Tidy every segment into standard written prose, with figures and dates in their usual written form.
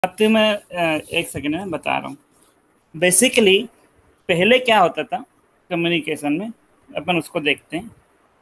अब तो मैं एक सेकेंड में बता रहा हूँ। बेसिकली पहले क्या होता था कम्युनिकेशन में, अपन उसको देखते हैं।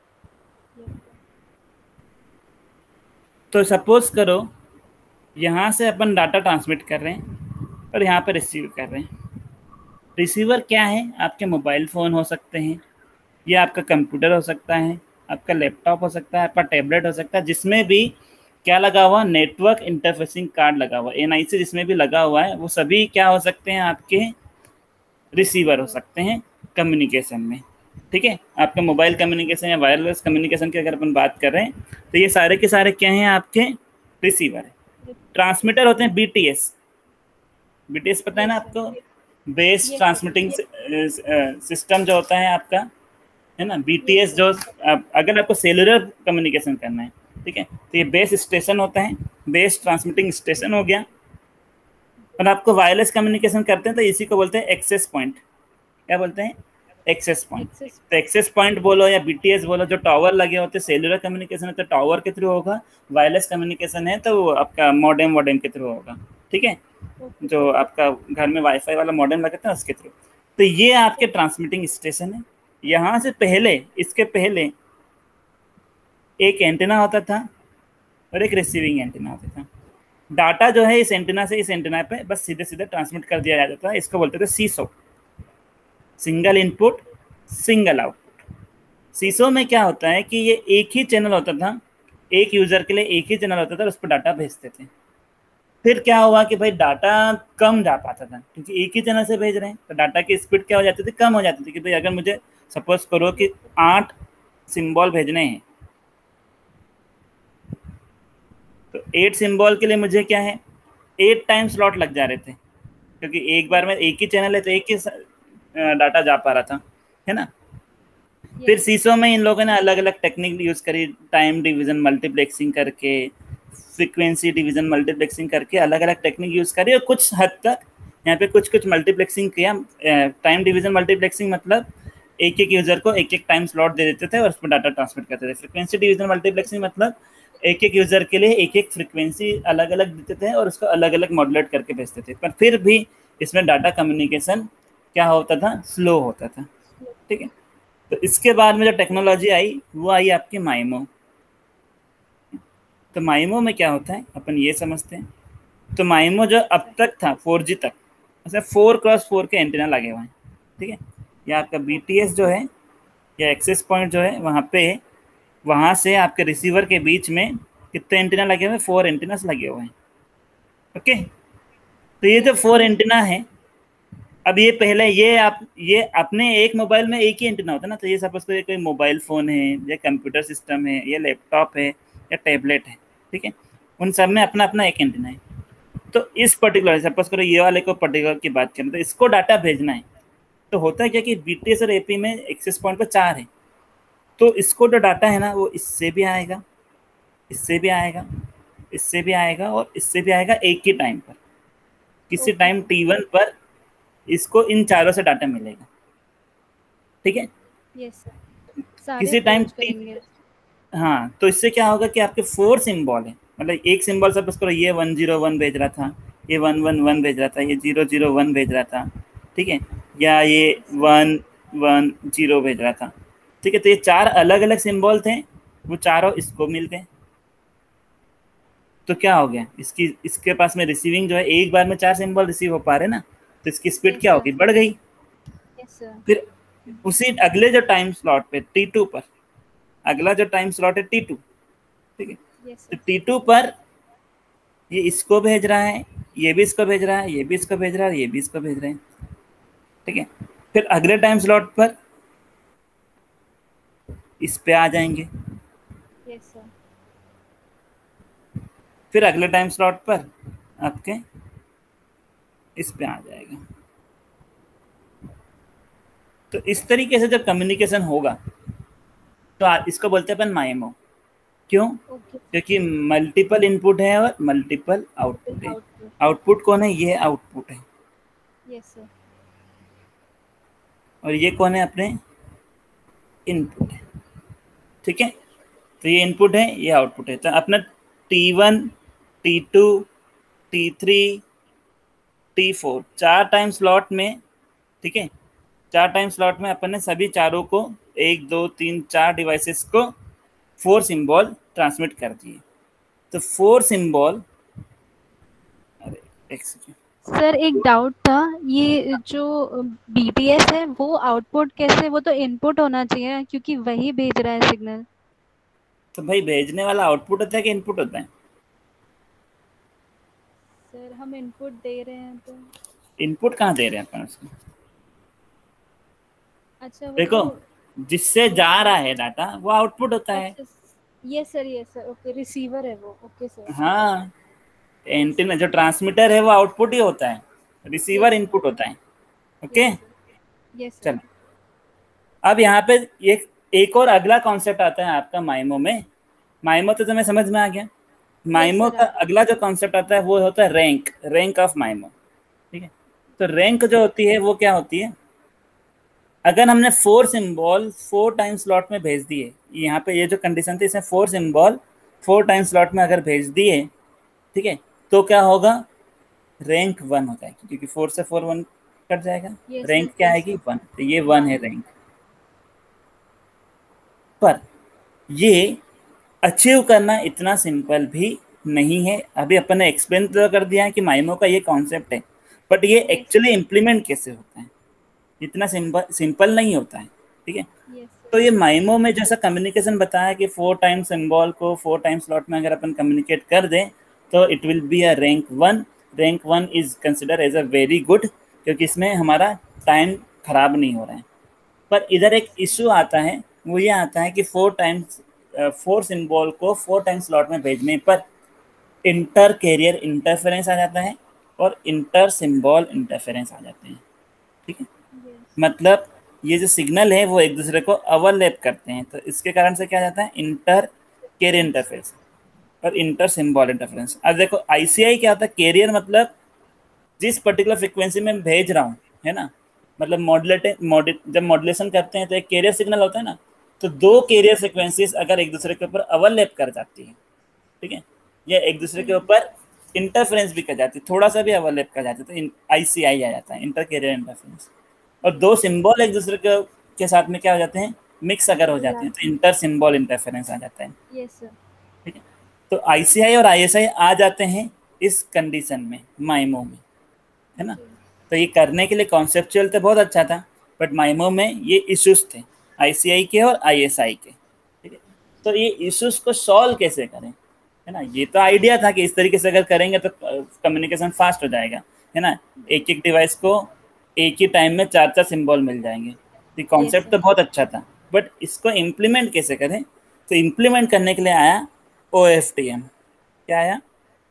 तो सपोज करो यहाँ से अपन डाटा ट्रांसमिट कर रहे हैं और यहाँ पर रिसीव कर रहे हैं। रिसीवर क्या है? आपके मोबाइल फ़ोन हो सकते हैं, या आपका कंप्यूटर हो सकता है, आपका लैपटॉप हो सकता है, आपका टैबलेट हो सकता है, जिसमें भी क्या लगा हुआ, नेटवर्क इंटरफेसिंग कार्ड लगा हुआ, एनआईसी जिसमें भी लगा हुआ है, वो सभी क्या हो सकते हैं? आपके रिसीवर हो सकते हैं कम्युनिकेशन में। ठीक है, आपका मोबाइल कम्युनिकेशन या वायरलेस कम्युनिकेशन की अगर अपन बात कर रहे हैं तो ये सारे के सारे क्या हैं? आपके रिसीवर है। ट्रांसमीटर होते हैं बीटीएस। बीटीएस पता है ना आपको? बेस ट्रांसमिटिंग सिस्टम जो होता है आपका, है ना, बीटीएस। जो अगर आपको सेलुलर कम्युनिकेशन करना है, ठीक है, तो ये बेस स्टेशन होता है, बेस ट्रांसमिटिंग स्टेशन हो गया। और आपको वायरलेस कम्युनिकेशन करते हैं तो इसी को बोलते हैं एक्सेस पॉइंट। क्या बोलते हैं? Access point. तो एक्सेस पॉइंट बोलो या बीटीएस बोलो, जो टावर लगे होते हैं, सेलुलर कम्युनिकेशन है तो टावर के थ्रू होगा, वायरलेस कम्युनिकेशन है तो वो आपका मॉडेम वॉडेम के थ्रू होगा। ठीक है, जो आपका घर में वाईफाई वाला मॉडेम लगाते हैं उसके थ्रू। तो ये आपके ट्रांसमिटिंग स्टेशन है। यहाँ से पहले, इसके पहले एक एंटीना होता था और एक रिसीविंग एंटीना होता था। डाटा जो है इस एंटीना से इस एंटीना पे बस सीधे सीधे ट्रांसमिट कर दिया जाता था। इसको बोलते थे SISO, single input single output. SISO में क्या होता है कि ये एक ही चैनल होता था, एक यूजर के लिए एक ही चैनल होता था, उस पर डाटा भेजते थे। फिर क्या हुआ कि भाई डाटा कम जा पाता था, क्योंकि एक ही चैनल से भेज रहे हैं तो डाटा की स्पीड क्या हो जाती थी? कम हो जाती थी। कि भाई अगर मुझे सपोज करो कि 8 सिंबल भेजने हैं, तो 8 सिंबल के लिए मुझे क्या है, 8 टाइम स्लॉट लग जा रहे थे, क्योंकि एक बार में एक ही चैनल है तो एक ही डाटा जा पा रहा था, है ना। फिर सीसो में इन लोगों ने अलग अलग टेक्निक यूज़ करी, टाइम डिवीज़न मल्टीप्लेक्सिंग करके, फ्रीक्वेंसी डिवीज़न मल्टीप्लेक्सिंग करके अलग अलग टेक्निक यूज़ करी। और कुछ हद तक यहाँ पे कुछ कुछ मल्टीप्लेक्सिंग किया। टाइम डिवीज़न मल्टीप्लेक्सिंग मतलब एक एक यूज़र को एक एक टाइम स्लॉट दे देते थे और उसमें डाटा ट्रांसमिट करते थे। फ्रीक्वेंसी डिवीज़न मल्टीप्लेक्सिंग मतलब एक एक यूज़र के लिए एक एक फ्रीक्वेंसी अलग अलग देते थे और उसको अलग अलग मॉड्यूलेट करके भेजते थे। पर फिर भी इसमें डाटा कम्युनिकेशन क्या होता था? स्लो होता था। ठीक है, तो इसके बाद में जो टेक्नोलॉजी आई वो आई आपकी माइमो। तो माइमो में क्या होता है अपन ये समझते हैं। तो माइमो जो अब तक था 4G तक, उसमें 4x4 के एंटीना लगे हुए हैं। ठीक है, या आपका बीटीएस जो है या एक्सेस पॉइंट जो है वहाँ पे, वहाँ से आपके रिसीवर के बीच में कितने एंटीना लगे हुए हैं? 4 एंटीनास लगे हुए हैं। ओके, तो ये जो 4 एंटीना है, अब ये पहले ये अपने एक मोबाइल में एक ही एंटीना होता है ना। तो ये सपोज करिए कोई मोबाइल फ़ोन है या कंप्यूटर सिस्टम है या लैपटॉप है या टैबलेट है, ठीक है, उन सब में अपना अपना एक एंटीना है। तो इस पर्टिकुलर सपोज करो ये वाले को पर्टिकुलर की बात करें तो इसको डाटा भेजना है। तो होता है क्या कि बीटीएस और एपी में एक्सेस पॉइंट पर 4 है। तो इसको जो डाटा है ना वो इससे भी आएगा, इससे भी आएगा, इससे भी आएगा और इससे भी आएगा एक ही टाइम पर। किसी टाइम T1 पर इसको इन चारों से डाटा मिलेगा। ठीक है, यस सर, सारे किसी टाइम फॉर्ज करेंगे। हाँ, तो इससे क्या होगा कि आपके 4 सिंबल है, मतलब एक सिंबल सपोज करो ये 101 भेज रहा था, ये 111 भेज रहा था, ये 001 भेज रहा था, ठीक है, या ये 110 भेज रहा था। ठीक है, तो ये 4 अलग अलग सिंबल थे, वो चारों इसको मिल गए। तो क्या हो गया, इसके पास में रिसीविंग जो है एक बार में 4 सिंबल रिसीव हो पा रहे ना, तो इसकी स्पीड क्या होगी? बढ़ गई। Yes sir. फिर उसी अगले जो टाइम स्लॉट पे T2 पर, अगला जो टाइम स्लॉट है T2, ठीक है, तो T2 पर ये इसको भेज रहा है, ये भी इसको भेज रहा है, ये भी इसको भेज रहा है, ये भी इसको भेज रहे हैं। ठीक है, फिर अगले टाइम स्लॉट पर इस पे आ जाएंगे, यस सर। फिर अगले टाइम स्लॉट पर आपके इस पे आ जाएगा। तो इस तरीके से जब कम्युनिकेशन होगा तो इसको बोलते हैं अपन माइमो। क्यों? क्योंकि मल्टीपल इनपुट है और मल्टीपल आउटपुट है। आउटपुट कौन है? ये आउटपुट है। Yes sir. और ये कौन है? अपने इनपुट है। ठीक है, तो ये इनपुट है, ये आउटपुट है। तो अपना T1, T2, T3, T4 4 time slot में, ठीक है, 4 टाइम स्लॉट में अपन ने सभी चारों को 1 2 3 4 डिवाइसेस को 4 सिंबल ट्रांसमिट कर दिए। तो 4 सिंबल, अरे एक सेकेंड, सर एक डाउट था, ये जो बीटीएस है वो आउटपुट कैसे, वो तो इनपुट होना चाहिए क्योंकि वही भेज रहा है सिग्नल। तो भाई भेजने वाला आउटपुट होता है कि इनपुट होता है? सर हम इनपुट दे रहे हैं तो। इनपुट कहाँ दे रहे हैं अपन उसको? अच्छा वो देखो, जो। जिससे जा रहा है डाटा वो आउटपुट होता है। अच्छा ये सर ओके, रिसीवर है वो, ओके सर। हाँ, यस एंटीना सर। जो ट्रांसमीटर है वो आउटपुट ही होता है, रिसीवर यस सर। इनपुट होता है। Okay, yes sir. Yes sir. चलो। अब यहाँ पे एक और अगला कॉन्सेप्ट आता है आपका माइमो में। माइमो तो तुम्हें समझ में आ गया। यस माइमो सर का आ गया। अगला जो कॉन्सेप्ट आता है वो होता है रैंक, रैंक ऑफ माइमो। ठीक है, तो रैंक जो होती है वो क्या होती है? अगर हमने 4 सिंबल 4 टाइम स्लॉट में भेज दिए, यहाँ पे ये जो कंडीशन थी इसमें 4 सिंबल 4 टाइम स्लॉट में अगर भेज दिए, ठीक है, तो क्या होगा? रैंक 1 हो जाएगी, क्योंकि 4 से 4 1 कट जाएगा। Yes rank sir. क्या यस आएगी? सर। 1, तो ये 1 है 1। रैंक। पर ये अचीव करना इतना सिंपल भी नहीं है। अभी अपन ने एक्सप्लेन तो कर दिया है कि माइमो का ये कॉन्सेप्ट है, बट ये यस एक्चुअली इम्प्लीमेंट कैसे होता है, इतना सिंपल सिंपल नहीं होता है। ठीक है, यस तो सर। ये माइमो में जैसा कम्युनिकेशन बताया कि 4 टाइम सिंबल को 4 टाइम स्लॉट में अगर अपन कम्युनिकेट कर दें तो it will be a rank 1। Rank 1 is consider as a very good, क्योंकि इसमें हमारा टाइम खराब नहीं हो रहा है। पर इधर एक इशू आता है, वो ये आता है कि 4 सिंबल को 4 टाइम स्लॉट में भेजने पर इंटर कैरियर इंटरफेरेंस आ जाता है और इंटर सिंबल इंटरफेरेंस आ जाते हैं। ठीक है, यस। मतलब ये जो सिग्नल है वो एक दूसरे को ओवरलैप करते हैं, तो इसके कारण से क्या जाता है? इंटर कैरियर इंटरफेरेंस और इंटर सिंबल इंटरफेरेंस। अब देखो आईसीआई क्या होता है? कैरियर मतलब जिस पर्टिकुलर फ्रिक्वेंसी में भेज रहा हूँ, है ना, मतलब जब मॉड्यूलेशन करते हैं तो एक कैरियर सिग्नल होता है ना, तो दो यस कैरियर सर। फ्रिक्वेंसीज अगर एक दूसरे के ऊपर ओवरलैप कर जाती है, ठीक है, या एक दूसरे के ऊपर इंटरफेरेंस भी कर जाती है, थोड़ा सा भी ओवरलैप कर जाती है, तो आईसीआई आ जाता है, इंटर कैरियर इंटरफेरेंस। और दो यस सर। सिंबल एक दूसरे के साथ में क्या हो जाते हैं? मिक्स अगर हो जाते मिला। हैं तो इंटर सिंबल इंटरफेरेंस आ जाता है। Yes sir. ठीक है, तो आईसीआई और आईएसआई आ जाते हैं इस कंडीशन में, माइमो में, है ना। जी। तो ये करने के लिए कॉन्सेप्चुअल तो बहुत अच्छा था, बट माइमो में ये इश्यूज थे, आईसीआई के और आईएसआई के। ठीक है, तो ये इश्यूज को सॉल्व कैसे करें, है ना। ये तो आइडिया था कि इस तरीके से अगर करेंगे तो कम्युनिकेशन फास्ट हो जाएगा, है ना। एक एक डिवाइस को एक ही टाइम में 4 4 सिंबल मिल जाएंगे। तो यस कॉन्सेप्ट तो सर। बहुत अच्छा था, बट इसको इम्प्लीमेंट कैसे करें? तो इम्प्लीमेंट करने के लिए आया ओ एफ टी एम। क्या आया?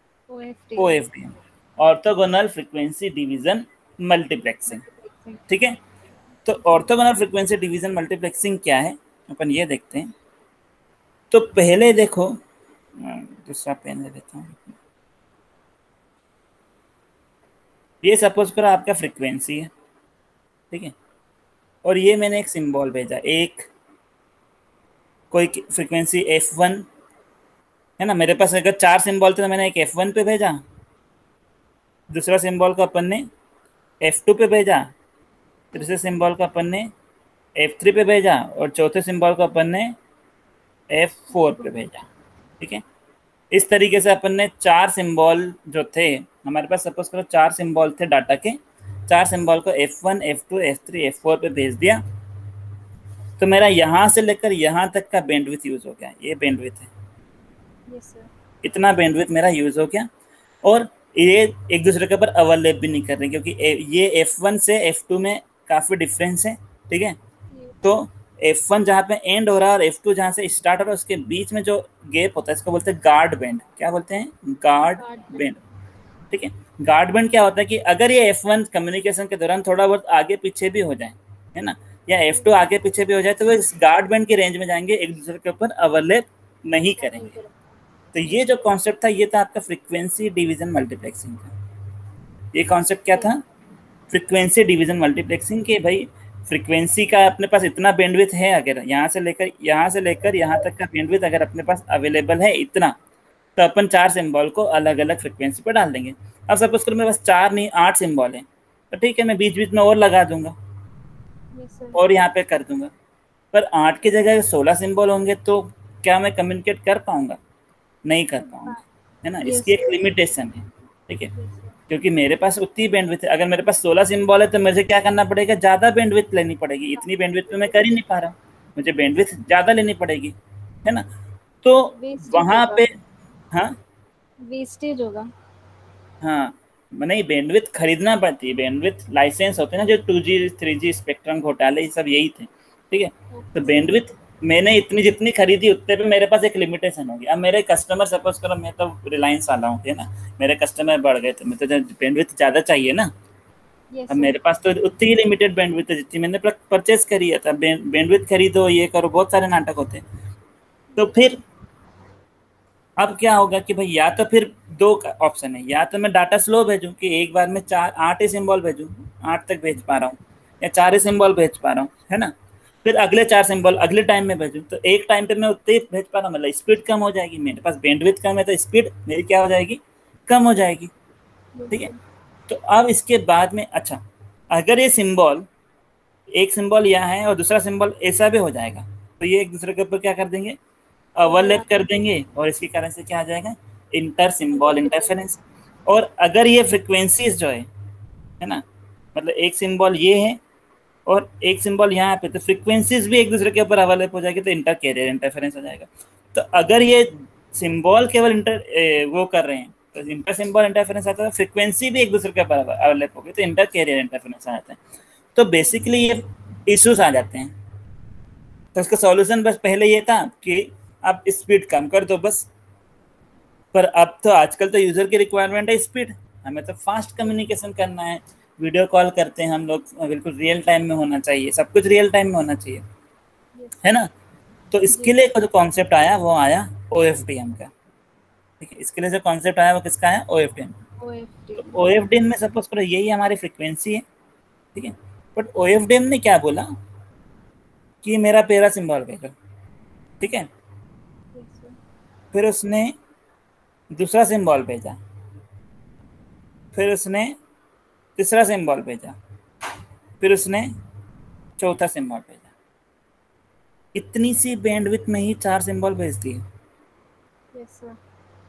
O OFTM. F T M, orthogonal frequency division multiplexing. Multiplexing. ठीक है, तो जी। ऑर्थोगोनल फ्रिक्वेंसी डिवीजन मल्टीप्लेक्सिंग क्या है, अपन ये देखते हैं। तो पहले देखो, दूसरा पेन ले लेता हूँ। ये सपोज करो आपका फ्रिक्वेंसी है, ठीक है, और ये मैंने एक सिंबल भेजा, एक कोई फ्रिक्वेंसी F1, है ना। मेरे पास अगर 4 सिंबल थे तो मैंने एक F1 पे भेजा, दूसरा सिंबल को अपन ने F2 पे भेजा, तीसरे सिंबल को अपन ने F3 पे भेजा और चौथे सिंबल को अपन ने F4 पे भेजा। ठीक है, इस तरीके से अपन ने 4 सिंबल जो थे हमारे पास, सपोज करो 4 सिंबल थे डाटा के, 4 सिंबल को F1 F2 F3 F4 पे भेज दिया। तो मेरा यहाँ से लेकर यहाँ तक का बैंडविड्थ यूज हो गया, ये बैंडविड्थ है, यस सर। इतना बैंडविड्थ मेरा यूज हो गया। और ये एक दूसरे के ऊपर ओवरलैप भी नहीं कर रहे, क्योंकि ये F1 से F2 में काफ़ी डिफरेंस है। ठीक है, तो F1 जहाँ पे एंड हो रहा है और F2 जहाँ से स्टार्ट हो रहा है, उसके बीच में जो गैप होता है इसको बोलते हैं गार्ड बैंड। क्या बोलते हैं? Guard card band. बैंड। ठीक है, गार्ड बैंड क्या होता है कि अगर ये F1 कम्युनिकेशन के दौरान थोड़ा बहुत आगे पीछे भी हो जाए, है ना, या F2 आगे पीछे भी हो जाए, तो वो इस गार्ड बैंड की रेंज में जाएंगे, एक दूसरे के ऊपर ओवरलैप नहीं नहीं करेंगे। करें। तो ये जो कॉन्सेप्ट था ये था आपका फ्रीक्वेंसी डिवीजन मल्टीप्लेक्सिंग का। ये कॉन्सेप्ट क्या था? फ्रीक्वेंसी डिवीजन मल्टीप्लेक्सिंग के भाई, फ्रीक्वेंसी का अपने पास इतना बैंडविड्थ है, अगर यहाँ से लेकर यहाँ तक का बैंडविड्थ अगर अपने पास अवेलेबल है इतना, तो अपन 4 सिंबल को अलग अलग फ्रिक्वेंसी पर डाल देंगे। अब सपोज करो मेरे पास 4 नहीं 8 सिंबल है, तो ठीक है, मैं बीच बीच में और लगा दूंगा यस सर। और यहाँ पे कर दूंगा। पर 8 की जगह 16 सिंबल होंगे तो क्या मैं कम्युनिकेट कर पाऊंगा? नहीं कर हाँ। पाऊंगा, है ना। यस इसकी एक सर। लिमिटेशन है, ठीक है। Yes sir. क्योंकि मेरे पास उतनी बैंडविड्थ है, अगर मेरे पास 16 सिंबल है तो मुझे क्या करना पड़ेगा, ज़्यादा बैंडविड्थ लेनी पड़ेगी। इतनी बैंडविड्थ तो मैं कर ही नहीं पा रहा हूँ, मुझे बैंडविड्थ ज़्यादा लेनी पड़ेगी, है ना। तो वेस्टेज वहाँ होगा। पे, हाँ वेस्टेज होगा। हाँ, नहीं बैंडविड्थ खरीदना पड़ती है, बैंडविड्थ लाइसेंस होते हैं ना, जो 2G 3G स्पेक्ट्रम घोटाले ये सब यही थे, ठीक है। तो ओके सर। बैंडविड्थ मैंने इतनी जितनी खरीदी उतने पे मेरे पास एक लिमिटेशन होगी। अब मेरे कस्टमर सपोज करो, मैं तो रिलायंस वाला हूँ, है ना, मेरे कस्टमर बढ़ गए तो मैं तो बैंडविड्थ ज़्यादा चाहिए ना। यस अब सर। मेरे पास तो उतनी ही लिमिटेड बैंडविड्थ है जितनी मैंने परचेज करी है। तब बैंडविड्थ खरीदो, ये करो, बहुत सारे नाटक होते हैं। तो यस फिर सर। अब क्या होगा कि भाई या तो फिर दो ऑप्शन है, या तो मैं डाटा स्लो भेजूं कि एक बार में 8 ही सिंबल भेजूं, 8 तक भेज पा रहा हूँ, या 4 ही सिंबल भेज पा रहा हूँ, है ना। फिर अगले 4 सिंबल अगले टाइम में भेजूं, तो एक टाइम पे मैं उतने ही भेज पा रहा हूँ, मतलब स्पीड कम हो जाएगी। मेरे पास बैंडविड्थ कम है तो स्पीड मेरी क्या हो जाएगी, कम हो जाएगी, यस ठीक है। सर। तो अब इसके बाद में, अच्छा, अगर ये सिंबल, एक सिंबल यहाँ है और दूसरा सिंबल ऐसा भी हो जाएगा, तो ये एक दूसरे के ऊपर क्या कर देंगे, ओवरलैप ओवरलैप। कर देंगे, और इसके कारण से क्या आ जाएगा, इंटर सिंबल मल्टीप्लिकेशन। इंटरफेरेंस। और अगर ये फ्रिक्वेंसीज जो है ना, मतलब एक सिंबल ये है और एक सिंबल यहाँ पे, तो फ्रिक्वेंसीज भी एक दूसरे के ऊपर ओवरलैप हो जाएगी, तो इंटर कैरियर इंटरफेरेंस हो जाएगा। तो अगर ये सिंबल केवल वो कर रहे हैं तो इंटर सिंबल इंटरफेरेंस आता है, फ्रिक्वेंसी भी एक दूसरे के ऊपर ओवरलैप होगी तो इंटर कैरियर इंटरफेरेंस आ जाता है। तो बेसिकली ये इश्यूज आ जाते हैं। तो इसका सॉल्यूशन बस पहले ये था कि आप स्पीड कम कर दो बस। पर अब तो आजकल तो यूजर की रिक्वायरमेंट है स्पीड, हमें तो फास्ट कम्युनिकेशन करना है। वीडियो कॉल करते हैं हम लोग, बिल्कुल रियल टाइम में होना चाहिए, सब कुछ रियल टाइम में होना चाहिए, यस है सर। ना। तो जी इसके लिए जो कॉन्सेप्ट आया वो आया OFDM का, ठीक है। इसके लिए जो कॉन्सेप्ट आया वो किसका आया, OFDM। O F T. तो OFDM में सपोज करो यही हमारी फ्रिक्वेंसी है, ठीक है। बट OFDM ने क्या बोला कि मेरा पेरा सिंबल भेजो, ठीक है। Yes sir. फिर उसने दूसरा सिंबल भेजा, फिर उसने तीसरा सिंबल भेजा, फिर उसने चौथा सिंबल भेजा। इतनी सी बैंडविड्थ में ही 4 सिंबल भेज दिए। Yes sir.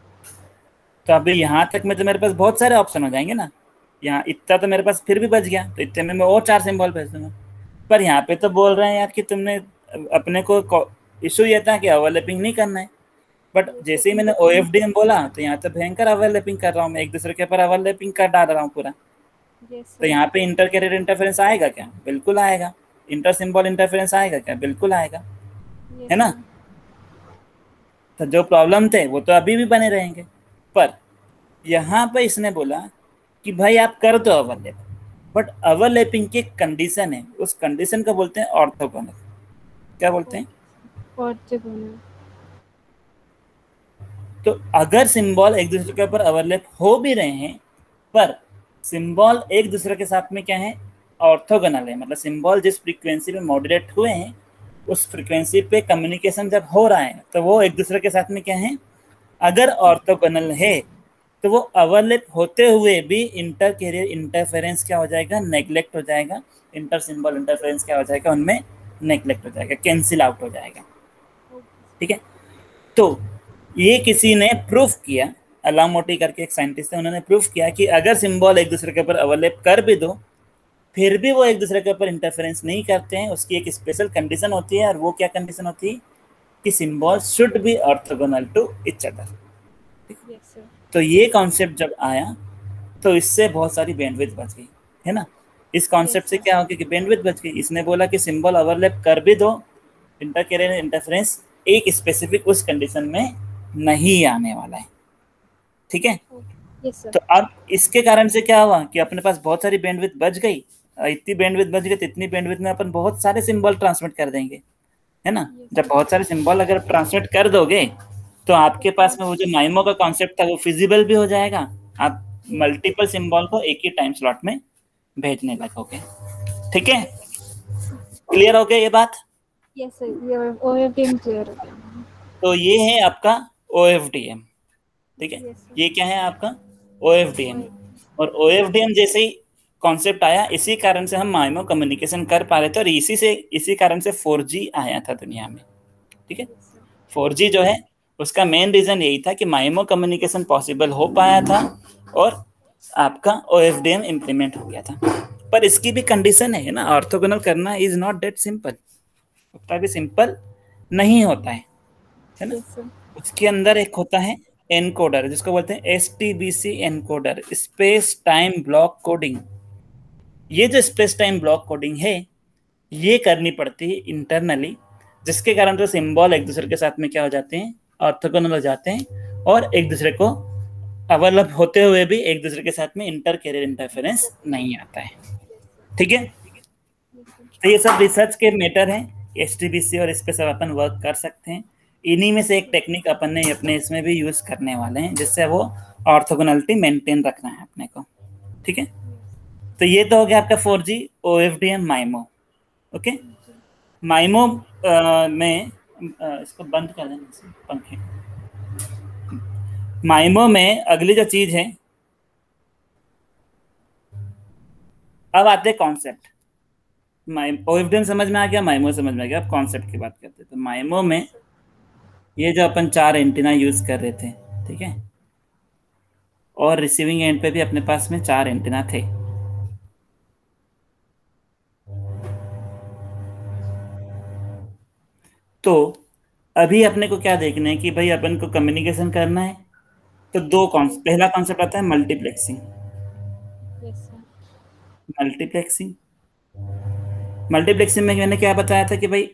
तो अभी यहाँ तक में तो मेरे पास बहुत सारे ऑप्शन हो जाएंगे ना। यहाँ इतना तो मेरे पास फिर भी बच गया, तो इतने में मैं और 4 सिंबल भेज दूंगा। पर यहाँ पे तो बोल रहे हैं यार कि तुमने अपने को इशू ये था कि ओवरलैपिंग नहीं करना है। But yes sir. जैसे ही मैंने OFDM बोला तो यहाँ तो भयंकर ओवरलैपिंग कर रहा हूँ मैं, एक दूसरे के ऊपर ओवरलैपिंग कर डाल रहा हूँ पूरा। यस तो सर। यहाँ पे इंटर कैरियर इंटरफेरेंस आएगा क्या, बिल्कुल आएगा। इंटर सिंबल इंटरफेरेंस आएगा क्या, बिल्कुल आएगा, है यस ना। सर। तो जो प्रॉब्लम थे वो तो अभी भी बने रहेंगे। पर यहाँ पे इसने बोला कि भाई आप कर दो ओवरलैप, बट ओवरलैपिंग की कंडीशन है, उस कंडीशन को बोलते हैं ऑर्थोगोनल। क्या बोलते हैं, ओके। ऑर्थोगोनल। तो अगर सिंबल एक दूसरे के ऊपर ओवरलैप हो भी रहे हैं, पर सिंबल एक दूसरे के साथ में क्या है, ऑर्थोगोनल है, मतलब सिंबल जिस फ्रीक्वेंसी पे मॉड्यूलेट हुए हैं उस फ्रीक्वेंसी पे कम्युनिकेशन जब हो रहा है तो वो एक दूसरे के साथ में क्या है, अगर ऑर्थोगोनल है, तो वो ओवरलैप होते हुए भी इंटर कैरियर इंटरफेरेंस क्या हो जाएगा, नेग्लेक्ट हो जाएगा। इंटर सिंबल इंटरफेरेंस क्या हो जाएगा, उनमें नेग्लेक्ट हो जाएगा, कैंसिल आउट हो जाएगा, ओके ठीक है। तो ये किसी ने प्रूफ किया, अलामोटी करके एक साइंटिस्ट है, उन्होंने प्रूफ किया कि अगर सिंबल एक दूसरे के ऊपर ओवरलैप कर भी दो फिर भी वो एक दूसरे के ऊपर इंटरफेरेंस नहीं करते हैं। उसकी एक स्पेशल कंडीशन होती है, और वो क्या कंडीशन होती है कि symbol should be orthogonal to each other. Sir. Yes sir. तो ये कॉन्सेप्ट जब आया तो इससे बहुत सारी बैंडविड्थ बच गई, है ना। इस यस कॉन्सेप्ट से सर। क्या हो गया कि बैंडविड्थ बच गई। इसने बोला कि सिंबल ओवरलैप कर भी दो, इंटर कैरियर इंटरफेरेंस एक स्पेसिफिक उस कंडीशन में नहीं आने वाला है, ठीक है। ओके। Yes sir. तो अब इसके कारण से क्या हुआ कि अपने पास बहुत सारी बैंडविड्थ बच गई। इतनी बैंडविड्थ बच गई तो इतनी बैंडविड्थ में अपन बहुत सारे सिंबल ट्रांसमिट कर देंगे, है ना। यस जब सर। बहुत सारे सिंबल अगर ट्रांसमिट कर दोगे तो तो आपके पास में वो जो फास्ट। माइमो का कॉन्सेप्ट था वो फिजिबल भी हो जाएगा। आप यस सर। मल्टीपल सिंबल को एक ही टाइम स्लॉट में भेजने लगोगे, ठीक है। यस। क्लियर हो गया ये बात। यस सर, ये ओ एफ टी क्लियर हो गया। तो ये है आपका OFDM, ठीक है। Yes sir. ये क्या है आपका OFDM। ओए। और OFDM जैसे ही कॉन्सेप्ट आया, इसी कारण से हम माइमो कम्युनिकेशन कर पा रहे थे, और इसी कारण से 4G आया था दुनिया में। ठीक है। Yes sir. 4G जो है उसका मेन रीजन यही था कि माइमो कम्युनिकेशन पॉसिबल हो पाया था, और आपका OFDM इम्प्लीमेंट हो गया था। पर इसकी भी कंडीशन है ना, ऑर्थोगोनल करना इज नॉट दैट सिंपल, उतना भी सिंपल नहीं होता है ना। Yes sir. उसके अंदर एक होता है एनकोडर, जिसको बोलते हैं STBC encoder, space time block coding. ये जो स्पेस टाइम ब्लॉक कोडिंग है, ये करनी पड़ती है इंटरनली, जिसके कारण जो सिंबल एक दूसरे के साथ में क्या हो जाते हैं, ऑर्थोगोनल हो जाते हैं, और एक दूसरे को अवेलेबल होते हुए भी एक दूसरे के साथ में इंटर कैरियर इंटरफेरेंस नहीं आता है। Yes sir. ठीक है। Yes sir. तो ये सब रिसर्च के मैटर हैं, STBC, और इस पे सब अपन वर्क कर सकते हैं। इन्हीं में से एक टेक्निक अपन ने अपने इसमें भी यूज करने वाले हैं, जिससे वो ऑर्थोगोनलिटी मेंटेन रखना है अपने को। ठीक है। तो ये तो हो गया आपका 4G OFDM माइमो। ओके। जी। माइमो में इसको बंद कर देना पंखे। माइमो में अगली जो चीज है, अब आते हैं कॉन्सेप्ट। OFDM समझ में आ गया, माइमो समझ में आ गया, अब कॉन्सेप्ट की बात करते हैं। तो माइमो में यस सर। ये जो अपन 4 एंटीना यूज कर रहे थे, ठीक है, और रिसीविंग एंड पे भी अपने पास में 4 एंटीना थे। तो अभी अपने को क्या देखना है कि भाई अपन को कम्युनिकेशन करना है, तो पहला कॉन्सेप्ट आता है multiplexing. Yes sir. Multiplexing multiplexing में मैंने क्या बताया था कि भाई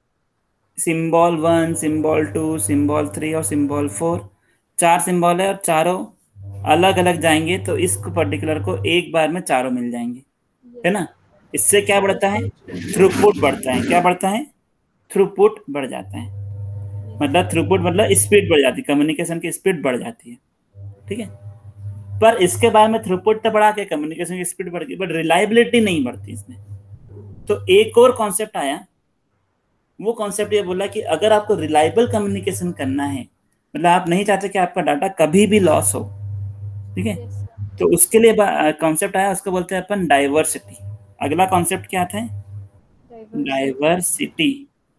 सिंबल 1, सिंबल 2, सिंबल 3 और सिंबल 4, 4 सिंबल है, और चारों अलग अलग जाएंगे, तो इस पर्टिकुलर को एक बार में चारों मिल जाएंगे, है यस ना। सर। इससे क्या बढ़ता है, थ्रूपुट बढ़ता है। क्या बढ़ता है, थ्रूपुट बढ़ जाता है। यस मतलब सर। थ्रूपुट मतलब स्पीड बढ़ जाती है, कम्युनिकेशन की स्पीड बढ़ जाती है। ठीक है। पर इसके बाद में थ्रूपुट तो बढ़ा के कम्युनिकेशन की स्पीड बढ़ गई, बट रिलायबिलिटी नहीं बढ़ती इसमें। तो एक और कॉन्सेप्ट आया, वो कॉन्सेप्ट ये बोला कि अगर आपको रिलायबल कम्युनिकेशन करना है, मतलब आप नहीं चाहते कि आपका डाटा कभी भी लॉस हो, ठीक है, यस सर। तो उसके लिए कॉन्सेप्ट आया, उसको बोलते हैं अपन डाइवर्सिटी। अगला कॉन्सेप्ट क्या था, डाइवर्सिटी। डाइवर्सिटी।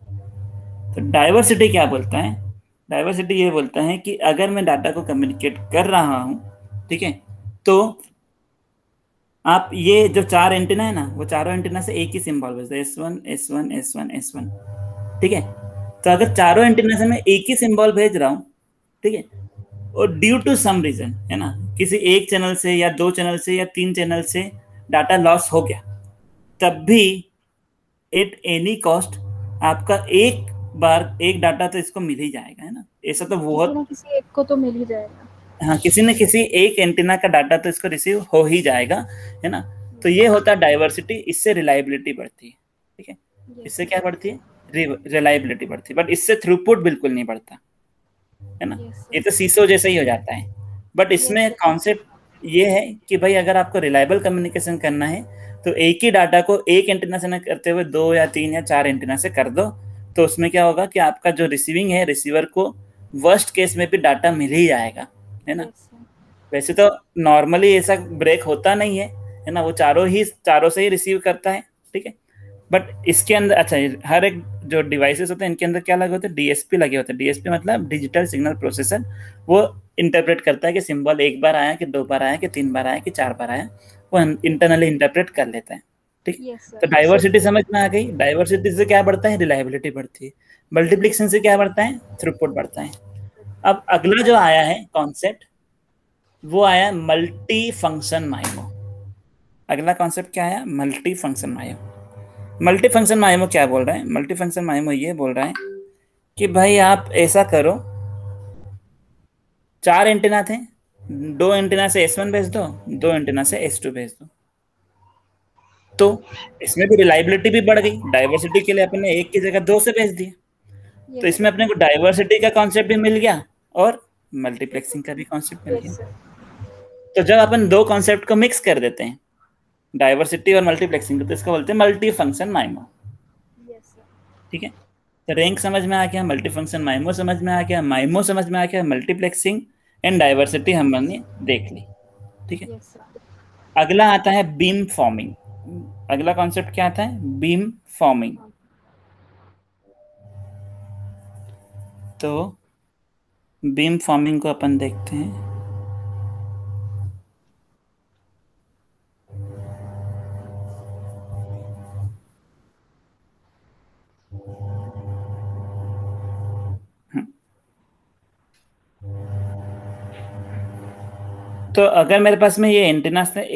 तो डाइवर्सिटी क्या बोलता है, डाइवर्सिटी ये बोलता है कि अगर मैं डाटा को कम्युनिकेट कर रहा हूं, ठीक है, तो आप ये जो 4 एंटीना है ना, वो चारों एंटीना से एक ही सिंबल भेजते हैं, S1 S1 S1 S1। ठीक है। तो अगर चारों एंटीना से मैं एक ही सिंबल भेज रहा हूँ, ठीक है, और ड्यू टू सम रीजन, है ना, किसी एक चैनल से या 2 चैनल से या 3 चैनल से डाटा लॉस हो गया, तब भी एट एनी कॉस्ट आपका एक बार एक डाटा तो इसको मिल ही जाएगा, है ना। ऐसा तो किसी बहुत, ना किसी एक को तो मिल ही जाएगा। हाँ, किसी न किसी एक एंटीना का डाटा तो इसको रिसीव हो ही जाएगा, है ना। तो यस ये सर। होता है डाइवर्सिटी, इससे रिलायबिलिटी बढ़ती है। ठीक है। यस इससे सर। क्या बढ़ती है, रिलायबिलिटी बढ़ती है, बट इससे थ्रूपुट बिल्कुल नहीं बढ़ता, है ना। यस ये सर। तो सीसो जैसा ही हो जाता है। बट यस इसमें सर। कॉन्सेप्ट ये है कि भाई अगर आपको रिलायबल कम्युनिकेशन करना है, तो एक ही डाटा को एक एंटीना से न करते हुए 2 या 3 या 4 एंटीना से कर दो। तो उसमें क्या होगा कि आपका जो रिसीविंग है, रिसीवर को वर्स्ट केस में भी डाटा मिल ही जाएगा, है ना। Yes sir. वैसे तो नॉर्मली ऐसा ब्रेक होता नहीं है ना, वो चारों से ही रिसीव करता है। ठीक है। बट इसके अंदर अच्छा, हर एक जो डिवाइसेस होते हैं इनके अंदर क्या लगे होते हैं, DSP लगे होते हैं। DSP मतलब डिजिटल सिग्नल प्रोसेसर। वो इंटरप्रेट करता है कि सिंबल एक बार आया, कि 2 बार आया, कि 3 बार आया, कि 4 बार आया। वो इंटरनली इंटरप्रेट कर लेता है। ठीक। यस तो सर। डाइवर्सिटी समझ में आ गई। डाइवर्सिटी से क्या बढ़ता है, रिलायबिलिटी बढ़ती है। मल्टीप्लिकेशन से क्या बढ़ता है, थ्रूपुट बढ़ता है। अब अगला जो आया है कॉन्सेप्ट, वो आया मल्टी फंक्शन माइमो। अगला कॉन्सेप्ट क्या आया, multi function MIMO. Multi function MIMO क्या बोल रहा है, मल्टी फंक्शन माइमो ये बोल रहा है कि भाई आप ऐसा करो, 4 एंटीना थे, 2 एंटीना से S1 भेज दो, 2 एंटीना से S2 भेज दो। तो इसमें भी रिलायबिलिटी भी बढ़ गई, डाइवर्सिटी के लिए अपने एक की जगह 2 से भेज दिया। तो यस इसमें सर। अपने को डाइवर्सिटी का कॉन्सेप्ट भी मिल गया, और मल्टीप्लेक्सिंग का भी कॉन्सेप्ट मिल गया। Yes sir. तो जब अपन दो कॉन्सेप्ट को मिक्स कर देते हैं, डाइवर्सिटी और मल्टीप्लेक्सिंग, तो इसको बोलते हैं multi function MIMO. Yes sir. ठीक है। तो रैंक समझ में आ गया, मल्टी फंक्शन माइमो समझ में आ गया, माइमो समझ में आ गया, मल्टीप्लेक्सिंग एंड डाइवर्सिटी हमने देख ली। ठीक है, यस सर। अगला आता है बीम फॉर्मिंग। अगला कॉन्सेप्ट क्या आता है? Beam forming. तो बीम फॉर्मिंग को अपन देखते हैं। तो अगर मेरे पास में ये एंटेनास थे,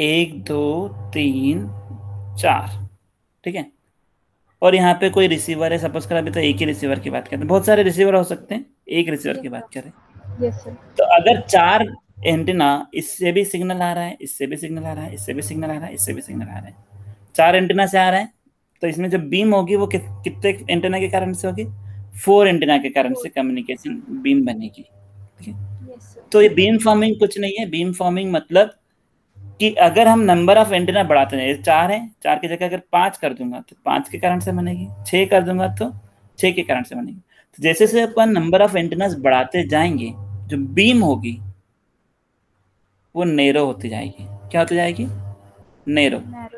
1 2 3 4, ठीक है, और यहाँ पे कोई रिसीवर है, सपोज कर, अभी तो एक ही रिसीवर की बात करते हैं, बहुत सारे रिसीवर हो सकते हैं, एक रिसीवर यस की बात सर। करें। Yes sir. तो अगर 4 एंटेना, इससे भी सिग्नल आ रहा है, इससे भी सिग्नल आ रहा है, इससे भी सिग्नल आ रहा है, इससे भी सिग्नल आ रहा है, 4 एंटेना से आ रहा है, तो इसमें जो बीम होगी वो कितने एंटेना के कारण से होगी? 4 एंटेना के कारण से कम्युनिकेशन बीम बनेगी। ठीक है, यस सर। तो ये बीम फॉर्मिंग कुछ नहीं है। बीम फॉर्मिंग मतलब कि अगर हम नंबर ऑफ एंटेना बढ़ाते हैं, 4 है, 4 की जगह अगर 5 कर दूंगा तो 5 के कारण से बनेगी, 6 कर दूंगा तो 6 के कारण से बनेगी। तो जैसे जैसे अपन नंबर ऑफ एंटेनास बढ़ाते जाएंगे, जो बीम होगी वो नैरो होती जाएगी। क्या होती जाएगी? Narrow, narrow.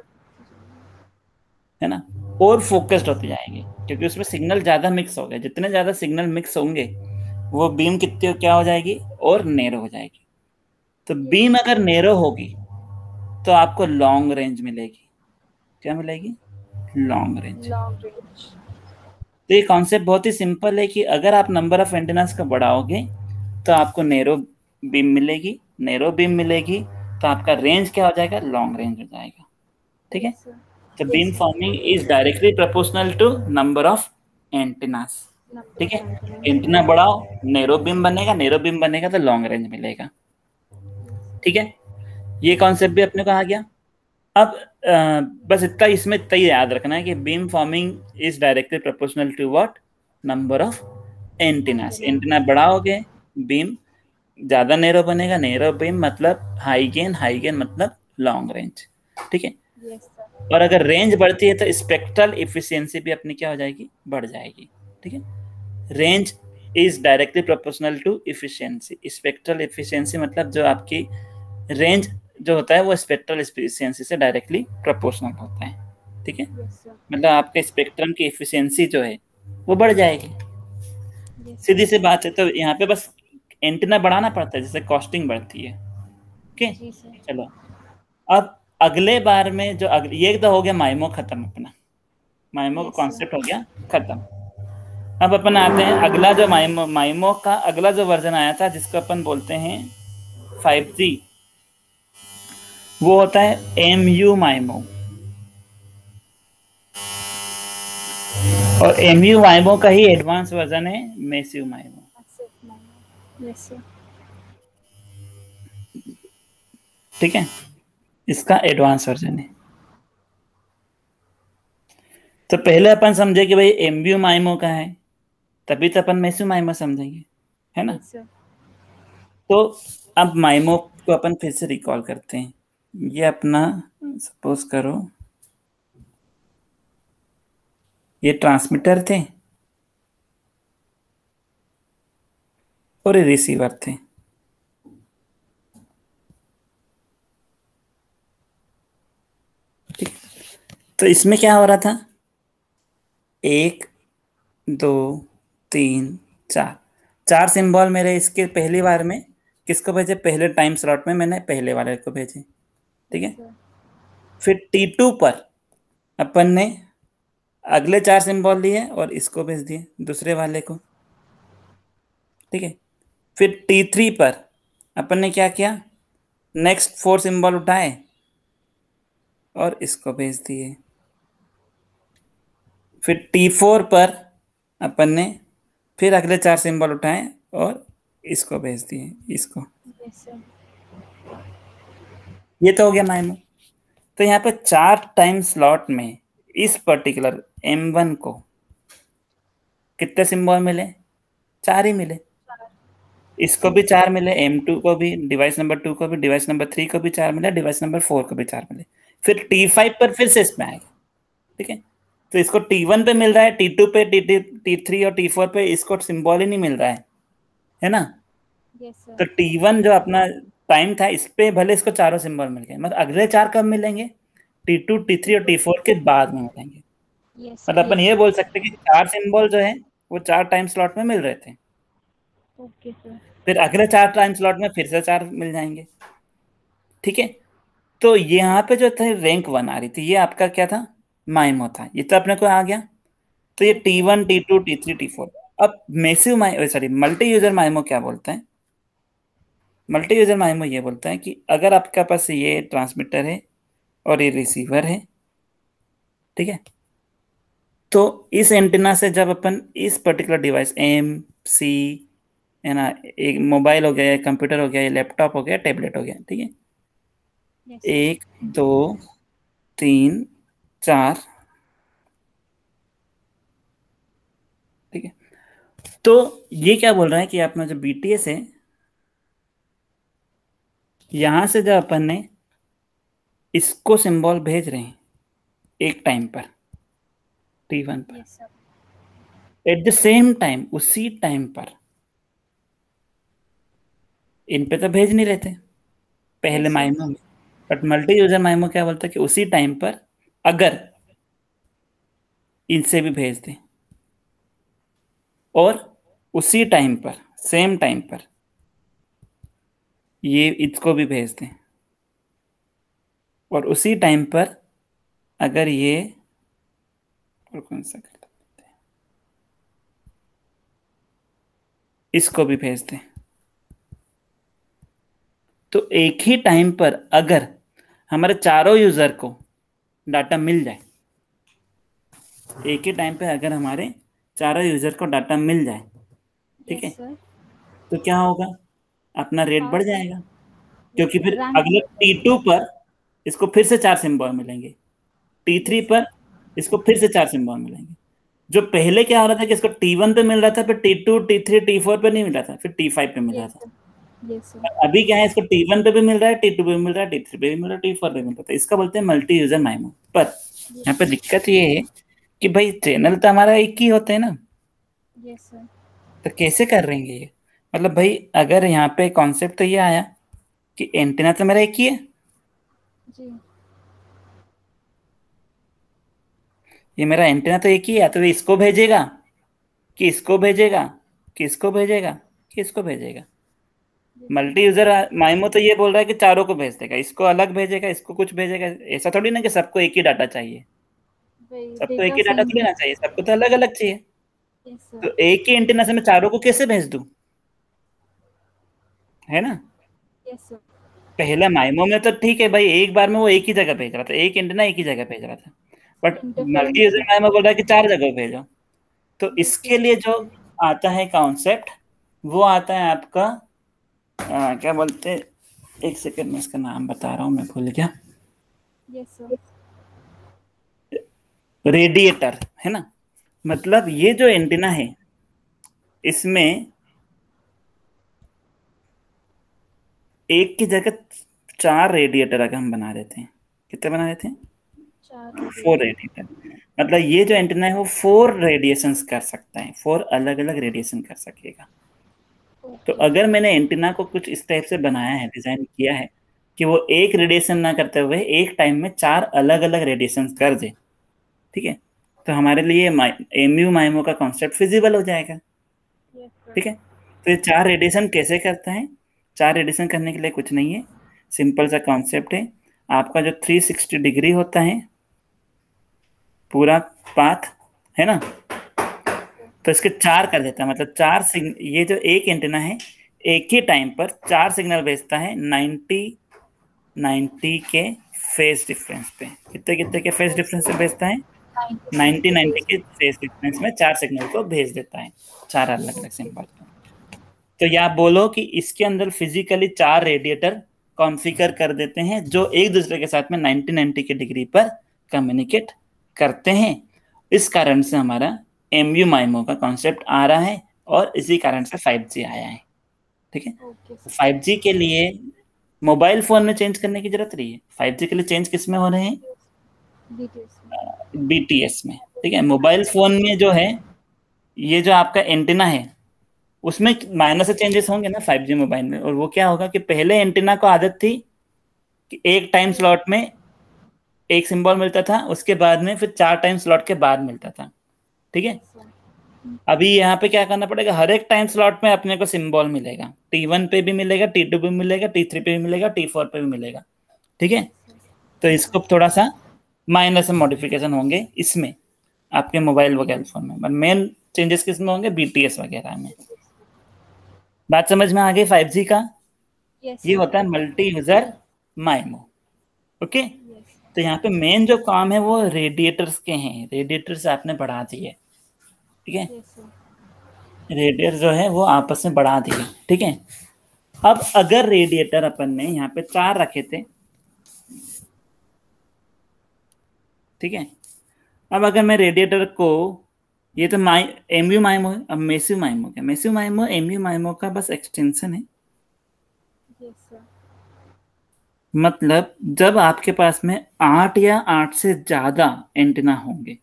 है ना, और फोकस्ड होती जाएगी, क्योंकि उसमें सिग्नल ज्यादा मिक्स हो गए। जितने ज्यादा सिग्नल मिक्स होंगे वो बीम कितनी क्या हो जाएगी? और नैरो हो जाएगी। तो यस बीम सर। अगर नैरो होगी तो आपको लॉन्ग रेंज मिलेगी। क्या मिलेगी? Long range. Long range. तो ये कॉन्सेप्ट बहुत ही सिंपल है कि अगर आप नंबर ऑफ एंटेनास का बढ़ाओगे तो आपको नैरो बीम मिलेगी। नैरो बीम मिलेगी तो आपका रेंज क्या हो जाएगा? लॉन्ग रेंज हो जाएगा। ठीक है, यस सर। तो yes beam sir. Forming is directly proportional to number of antennas. Number ठीक ऑफ है, एंटेनास। एंटेना बढ़ाओ, नैरो बीम बनेगा, नैरो बीम बनेगा तो लॉन्ग रेंज मिलेगा। ठीक है, ये कॉन्सेप्ट भी अपने को आ गया। अब बस इतना, इसमें इतना ही याद रखना है कि beam forming is directly proportional to what? Number of antennas. Antenna. Antenna बढ़ाओगे, बीम ज्यादा नैरो बनेगा। नैरो बीम मतलब हाई गेन मतलब लॉन्ग रेंज। ठीक है, यस सर। और अगर रेंज बढ़ती है तो स्पेक्ट्रल इफिशियंसी भी अपनी क्या हो जाएगी? बढ़ जाएगी। ठीक है, range is directly proportional to efficiency. Spectral efficiency मतलब जो आपकी रेंज जो होता है वो स्पेक्ट्रल एफिशिएंसी से डायरेक्टली प्रोपोर्शनल होता है। ठीक है, यस सर। मतलब आपके स्पेक्ट्रम की एफिशिएंसी जो है वो बढ़ जाएगी। यस सीधी सर। सी बात है। तो यहाँ पे बस एंटीना बढ़ाना पड़ता है, जैसे कॉस्टिंग बढ़ती है। ओके, जी सर। चलो, अब अगले बार में जो ये तो हो गया माइमो खत्म अपना। माइमो का यस सर। कॉन्सेप्ट हो गया खत्म। अब अपन आते हैं अगला जो माइमो माइमो का अगला जो वर्जन आया था, जिसको अपन बोलते हैं 5G, वो होता है MU माइमो। और MU माइमो का ही एडवांस वर्जन है मेसिव माइमो। Yes sir. ठीक है, इसका एडवांस वर्जन है। तो पहले अपन समझे कि भाई MU माइमो का है, तभी तो अपन मेसिव माइमो समझेंगे, है ना। Yes sir. तो अब माइमो को अपन फिर से रिकॉल करते हैं। ये अपना, सपोज करो ये ट्रांसमीटर थे और ये रिसीवर थे। ठीक, तो इसमें क्या हो रहा था? 1 2 3 4, 4 सिंबल मेरे इसके पहली बार में किसको भेजे? पहले टाइम स्लॉट में मैंने पहले वाले को भेजे। ठीक यस है, सर। फिर T2 पर अपन ने अगले 4 सिंबल लिए और इसको भेज दिए दूसरे वाले को। ठीक है, फिर T3 पर अपन ने क्या किया? नेक्स्ट 4 सिंबल उठाए और इसको भेज दिए। फिर T4 पर अपन ने फिर अगले 4 सिंबल उठाए और इसको भेज दिए, इसको। Yes sir. ये तो हो गया माइनो। तो यहाँ पे 4 टाइम स्लॉट में इस पर्टिकुलर M1 को कितने सिंबल मिले? 4 ही मिले। इसको भी 4 मिले, M2 को भी, डिवाइस नंबर 2 को भी, डिवाइस नंबर 3 को भी 4 मिले, डिवाइस नंबर 4 को भी 4 मिले। फिर T5 पर फिर से इसमें आएगा। ठीक है, तो इसको T1 पे मिल रहा है, T2 पे, T3 और T4 पे इसको सिंबल ही नहीं मिल रहा है ना। यस तो सर। T1 जो अपना टाइम था, इस पे भले इसको चारों सिंबल मिल गए, मतलब अगले चार कब मिलेंगे? T2 T3 और T4 के बाद में मिलेंगे। यस मतलब सर। अपन ये बोल सकते हैं कि चार सिंबल जो है वो चार टाइम स्लॉट में मिल रहे थे। Okay sir. फिर अगले चार टाइम स्लॉट में फिर से चार मिल जाएंगे। ठीक है। तो यहाँ पे जो थे रैंक वन आ रही थी, ये आपका क्या था? माइमो था। ये तो अपने को आ गया। तो ये yes sir. T1 T2 T3 T4। अब massive my sorry multi user MIMO क्या बोलते हैं? मल्टी यूजर माइमो ये बोलता है कि अगर आपके पास ये ट्रांसमीटर है और ये रिसीवर है, ठीक है, तो इस एंटीना से जब अपन इस पर्टिकुलर डिवाइस एम सी, है ना, एक मोबाइल हो गया, कंप्यूटर हो गया, ये लैपटॉप हो गया, टैबलेट हो गया, ठीक है, यस सर। एक दो तीन चार, ठीक है, तो ये क्या बोल रहा है कि अपना जो बीटीएस है, यहां से जब अपन ने इसको सिंबल भेज रहे हैं एक टाइम पर, T1 पर, yes sir. At the same time, उसी टाइम पर इन पे तो भेज नहीं रहे थे पहले यस सर। माइमो में। बट मल्टी यूजर माइमो क्या बोलता है कि उसी टाइम पर अगर इनसे भी भेज दें, और उसी टाइम पर, सेम टाइम पर ये इसको भी भेज दें, और उसी टाइम पर अगर ये, और कौन सा कर सकते हैं, इसको भी भेज दें, तो एक ही टाइम पर अगर हमारे चारों यूजर को डाटा मिल जाए, एक ही टाइम पे अगर हमारे चारों यूजर को डाटा मिल जाए, ठीक यस है, सर। तो क्या होगा? अपना रेट हाँ बढ़ सर। जाएगा। यस क्योंकि सर, फिर रैंक अगले बढ़ T2 पर इसको फिर से चार सिंबल मिलेंगे, T3 यस सर। पर इसको फिर से चार सिंबल मिलेंगे। जो पहले क्या हो रहा था कि इसको T1 पे मिल रहा था, फिर T2 T3 T4 पे नहीं मिल रहा था, फिर T5 पे मिल रहा यस था। सर। Yes sir. और अभी क्या है, इसको T1 पे भी मिल रहा है, T2 पे भी मिल रहा है, T3 पे भी मिल रहा है, T4 पे भी मिल रहा है। इसका बोलते हैं मल्टी यूजर माइमो। पर यहाँ यस पे सर। दिक्कत ये है कि भाई चैनल तो हमारा एक ही होते हैं ना, यस सर। तो कैसे कर रहे हैं ये? मतलब भाई अगर यहाँ पे कॉन्सेप्ट तो ये आया कि एंटीना तो मेरा एक ही है, जी। ये मेरा एंटीना तो एक ही है, तो ये इसको भेजेगा कि इसको भेजेगा कि इसको भेजेगा कि इसको भेजेगा? Yes sir. Multi user MIMO तो ये बोल रहा है कि चारों को भेज देगा, इसको अलग भेजेगा, इसको कुछ भेजेगा। ऐसा थोड़ी ना कि सबको एक ही डाटा चाहिए। वही सबको एक डेटा ही डाटा सेंड थोड़ी ना चाहिए, सबको तो अलग अलग चाहिए। Yes sir. तो एक ही एंटीना से मैं चारों को कैसे भेज दूं? है ना। Yes sir. पहले माइमो में तो ठीक है भाई, एक बार में वो एक ही जगह भेज रहा था, एक एंटीना एक ही जगह भेज रहा था। बट मल्टी इंटरफेरेंस यूजर भी माइमो बोल रहा है कि चार जगह भेजो। तो यस इसके सर। लिए जो आता है कॉन्सेप्ट, वो आता है आपका क्या बोलते हैं, एक सेकंड में इसका नाम बता रहा हूँ, मैं भूल गया। Yes sir. रेडिएटर, है ना। मतलब ये जो एंटीना है, इसमें एक की जगह चार रेडिएटर अगर हम बना देते हैं, कितने बना देते हैं? 4 फोर रेडिएटर। रेडिएटर। मतलब ये जो एंटीना है वो फोर रेडिएशंस कर सकता है, फोर अलग अलग रेडिएशन कर सकेगा। तो ओके। अगर मैंने एंटीना को कुछ इस टाइप से बनाया है, डिजाइन किया है, कि वो एक रेडिएशन ना करते हुए एक टाइम में चार अलग अलग रेडिएशन कर दे, ठीक है, तो हमारे लिए एमयू माइमो का कॉन्सेप्ट फिजिबल हो जाएगा। Yes sir. ठीक है। तो ये चार रेडिएशन कैसे करता है? चार रेडिएशन करने के लिए कुछ नहीं है, सिंपल सा कॉन्सेप्ट है। आपका जो 360 डिग्री होता है पूरा पाथ, है ना, यस सर। तो इसके चार कर देता है। मतलब चार सिग्नल, ये जो एक एंटीना है एक ही टाइम पर चार सिग्नल भेजता है 90 90 के फेज डिफरेंस पे। कितने कितने के फेज यस डिफरेंस सर। पे भेजता है? 90 90 90 90 फेज। के फेज डिफरेंस में चार सिग्नल को भेज देता है, चार अलग अलग ओके। सिंबल। तो या आप बोलो कि इसके अंदर फिजिकली चार रेडिएटर कॉन्फ़िगर कर देते हैं जो एक दूसरे के साथ में 90 90 के डिग्री पर कम्युनिकेट करते हैं। इस कारण से हमारा एमयू माइमो का कॉन्सेप्ट आ रहा है, और इसी कारण से 5G आया है। ठीक है। Okay sir. 5G के लिए मोबाइल फोन में चेंज करने की जरूरत नहीं है। 5G के लिए चेंज किस में हो रहे हैं? बीटीएस। बीटीएस में। ठीक है। मोबाइल फोन में जो है, ये जो आपका एंटीना है, उसमें माइनर से चेंजेस होंगे ना 5G मोबाइल में। और वो क्या होगा कि पहले एंटीना को आदत थी कि एक टाइम स्लॉट में एक सिंबल मिलता था, उसके बाद में फिर 4 टाइम स्लॉट के बाद मिलता था। ठीक है। Yes sir. अभी यहाँ पे क्या करना पड़ेगा, हर एक टाइम स्लॉट में अपने को सिंबल मिलेगा। T1 पे भी मिलेगा, T2 पे भी मिलेगा, T3 पे भी मिलेगा, T4 पे भी मिलेगा। ठीक है। तो इसको थोड़ा सा माइनर से मॉडिफिकेशन होंगे इसमें, आपके मोबाइल वगैरह फोन में। पर मेन चेंजेस किस में होंगे, BTS वगैरह में। बात समझ में आ गई 5G का। यस ये सर। होता है multi user MIMO. Okay. Yes. तो यहाँ पे मेन जो काम है वो रेडिएटर्स के हैं। रेडिएटर्स आपने बढ़ा दिए। ठीक है। Yes sir. रेडिएटर जो है वो आपस में बढ़ा दिए। ठीक है। अब अगर रेडिएटर अपन ने यहाँ पे 4 रखे थे, ठीक है, अब अगर मैं रेडिएटर को, ये तो माइ एमयू माइमो है, अब मेसिव माइमो क्या, मेसिव माइमो एमयू माइमो का बस एक्सटेंशन है। Yes sir. मतलब जब आपके पास में 8 या 8 से ज्यादा एंटीना होंगे,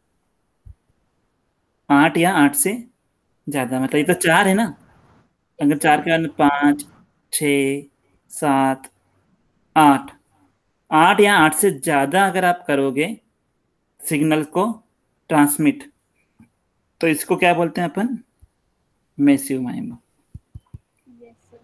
8 या 8 से ज्यादा, मतलब ये तो 4 है ना, अगर यस 4 सर। के बाद 5, 6, 7, 8, 8 या 8 से ज्यादा अगर आप करोगे सिग्नल को ट्रांसमिट, तो इसको क्या बोलते हैं अपन, मैसिव माइमो। Yes sir.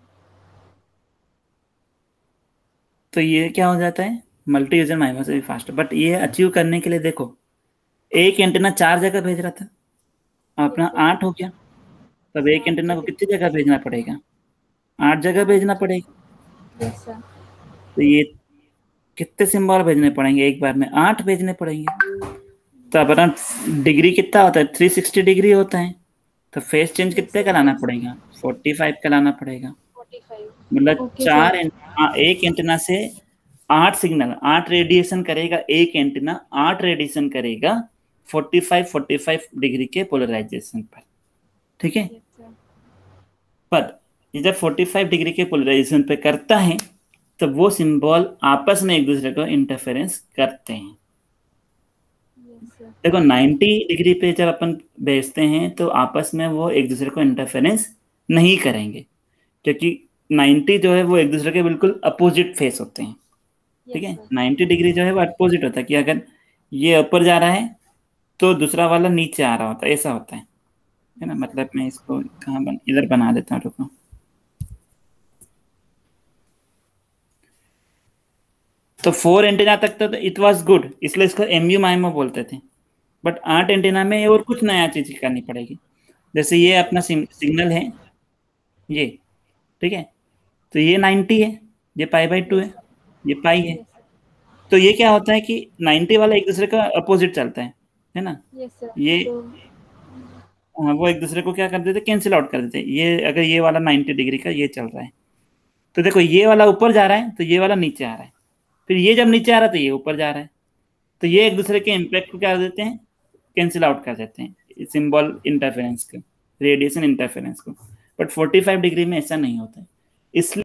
तो ये क्या हो जाता है, मल्टी यूजर माइमो से भी फास्ट। बट ये अचीव करने के लिए देखो, एक एंटीना 4 जगह भेज रहा था, अपना यस सर। 8 हो गया, तब एक 8 एंटीना को जगह। कितनी जगह भेजना पड़ेगा, 8 जगह 8 भेजना जगह। पड़ेगा। Yes sir. तो ये कितने सिंबल भेजने पड़ेंगे एक बार में, 8 भेजने पड़ेंगे। तो अपना डिग्री कितना होता है, 360 डिग्री होता है। तो फेस चेंज यस कितने सर। का लाना पड़ेगा, 45 का लाना पड़ेगा। 45। मतलब ओके सर। एक एंटीना से 8 सिग्नल, 8 रेडिएशन करेगा एक एंटीना, 8 रेडिएशन करेगा 45 के पोलराइजेशन पर। ठीक है। Yes sir. पर ये जब 45 के पोलराइजेशन पे करता है, तो वो सिंबल आपस में एक दूसरे को इंटरफेरेंस करते हैं। Yes sir. देखो 90 डिग्री पे जब अपन भेजते हैं तो आपस में वो एक दूसरे को इंटरफेरेंस नहीं करेंगे, क्योंकि 90 जो है वो एक दूसरे के बिल्कुल अपोजिट फेस होते हैं। ठीक यस है। सर। 90 डिग्री जो है वो अपोजिट होता है, कि अगर ये ऊपर जा रहा है तो दूसरा वाला नीचे आ रहा होता है, ऐसा होता है ना। Yes sir. मतलब मैं इसको कहाँ इधर बना देता हूँ, रुको। तो 4 एंटीना तक तो इट वाज गुड, इसलिए इसको एमयू माइमो बोलते थे। बट 8 एंटीना में और कुछ नया चीज करनी पड़ेगी। जैसे ये यस अपना सर। सिग्नल है ये, ठीक है, तो ये 90 है, ये पाई/2 यस है, सर। ये पाई है। Yes sir. तो ये क्या होता है कि 90 वाला एक दूसरे का अपोजिट चलता है ना। Yes sir. ये तो हाँ, वो एक दूसरे को क्या कर देते, कैंसिल आउट कर देते। ये अगर ये वाला 90 डिग्री का ये चल रहा है, तो देखो ये वाला ऊपर जा रहा है तो ये वाला नीचे आ रहा है, फिर ये जब नीचे आ रहा है तो ये ऊपर जा रहा है। तो ये एक दूसरे के इम्पैक्ट को क्या कर देते हैं, कैंसिल आउट कर देते हैं, सिंबल इंटरफेरेंस को, रेडिएशन इंटरफेरेंस को। बट 45 डिग्री में ऐसा नहीं होता है, इसलिए